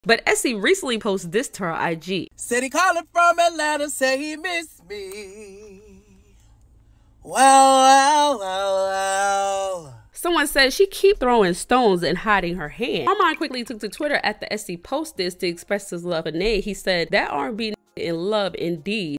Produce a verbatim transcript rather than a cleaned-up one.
But Essi recently posted this to her I G. Said he calling from Atlanta, say he missed me. Wow, wow, wow, wow. Someone said she keep throwing stones and hiding her hand. Armand quickly took to Twitter after Essi posted this to express his love for Nate. He said, that R and B in love indeed.